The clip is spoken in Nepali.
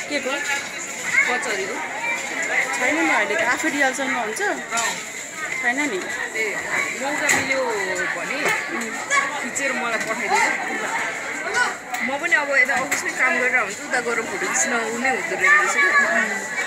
के को कचहरीको छैन नि अहिले त आफै रिहर्सलमा हुन्छ छैन नि ए मौका मिल्यो भने खिचेर मलाई पठाइदिनु म पनि अब यता अफिसमै काम गरेर हुन्छु उता गएर फोटो खिच्न हुने हुँदो रहेछ